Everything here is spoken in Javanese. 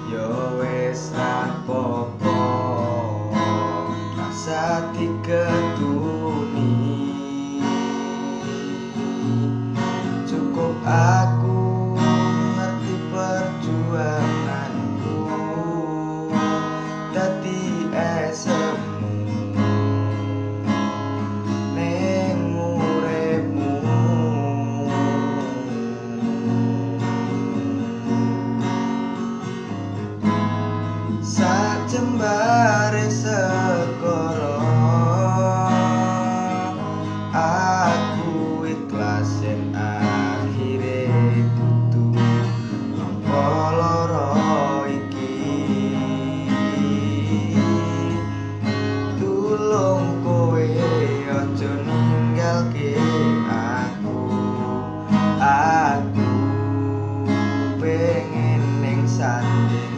Yo wis rapopo rasa diketuni, cukup aku ngerti perjuanganku dadi esemu ning uripmu. Sajembare segara aku ikhlas yen akhire kudu nampa lara iki. Tulung kowe aja ninggalke aku pengen ning sanding